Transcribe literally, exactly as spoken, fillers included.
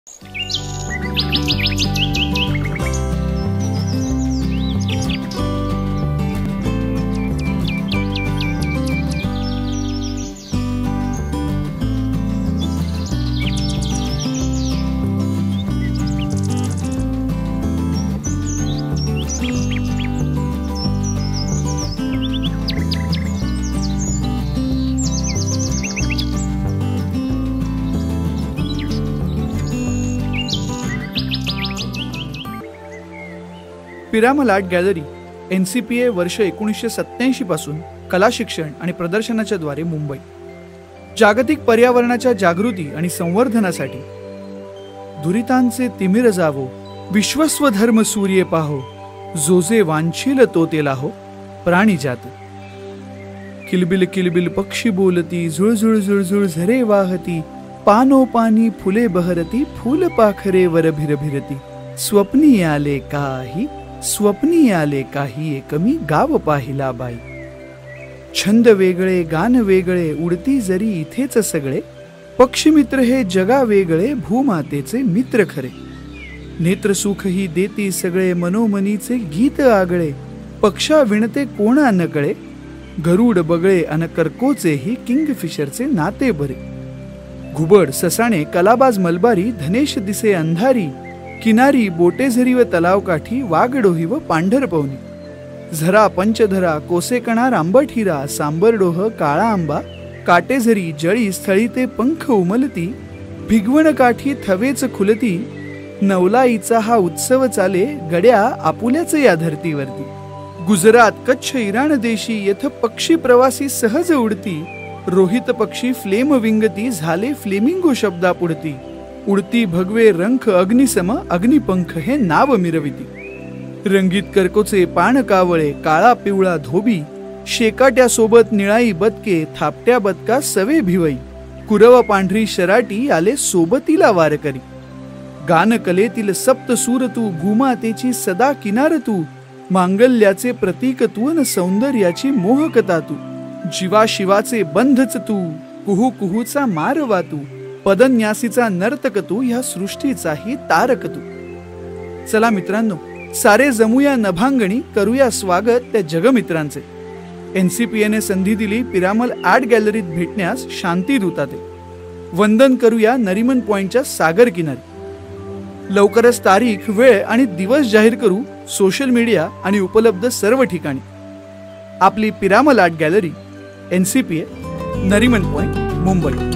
Piramal art gallery N C P A वर्ष एकोणीसशे सत्त्याऐंशी पासून कला शिक्षण आणि प्रदर्शनाच्या द्वारे मुंबई जागतिक पर्यावरणाच्या जागृती आणि संवर्धनासाठी दुरितांचे तिमिर जावो विश्वस्व धर्म सूर्य पाहो जोजे वांछील तो ते लाहो प्राणी जात किलबिल किलबिल पक्षी बोलती झुळझुळ झुळझुळ झरे वाहती पानो पानी फुले बहरती फूल पाखरे वर भिरभिरती स्वप्नी आले काही स्वप्नी आले काही एकमी गाव पाहिला बाई छंद वेगळे गान वेगळे उडती जरी इथेच सगळे पक्षीमित्र हे जगा वेगळे भूमातेचे मित्र खरे नेत्र सुख ही देती सगळे मनोमनीचे गीत आगळे पक्षा विणते कोणा नकळे गरुड बगळे अन कर्कोचेही किंगफिशरचे नाते बरे घुबड ससाणे कलाबाज मलबारी धनेश दिसे अंधारी किनारी बोटेझरी व तलावकाठी वाघडोही व पांढरपवनी झरा पंचधरा कोसेकणा रांबट हिरा सांबरडोह काळा आंबा काटेझरी जळी स्थळी ते पंख उमलती भिगवण काठी थवेच खुलती नवलाईचा हा उत्सव चाले गड्या आपुल्याच या धरतीवरती गुजरात कच्छ इराण देशी येथ पक्षी प्रवासी सहज उडती रोहित पक्षी फ्लेम विंगती झाले फ्लेमिंगो शब्दा पुढती उडती भगवे रंख अग्निसम अग्निपंख हे नाव मिरविती रंगीत कर्कोचे पाण कावळे काळा पिवळा धोबी शेकाट्या सोबत निळाई बदके थापट्या बदका सवे भिवई कुरव पांढरी शराटी आले सोबतीला वारकरी गान कलेतील सप्त सूर तू भूमातेची सदा किनार तू मांगल्याचे प्रतीक तू न सौंदर्याची मोहकता तू जीवा शिवाचे बंधच तू कुहू कुहूचा मारवा तू पदन्यासीचा नर्तक तू ह्या सृष्टीचाही तारक तू। चला मित्रांनो, सारे जमूया नभांगणी करूया स्वागत त्या जगमित्रांचे। एन सी पी एने संधी दिली पिरामल आर्ट गॅलरीत भेटण्यास शांती दूताते। वंदन करूया नरिमन पॉइंटच्या सागर किनारी। लवकरच तारीख वेळ आणि दिवस जाहीर करू सोशल मीडिया आणि उपलब्ध सर्व ठिकाणी। आपली Piramal art gallery N C P A Nariman point Mumbai.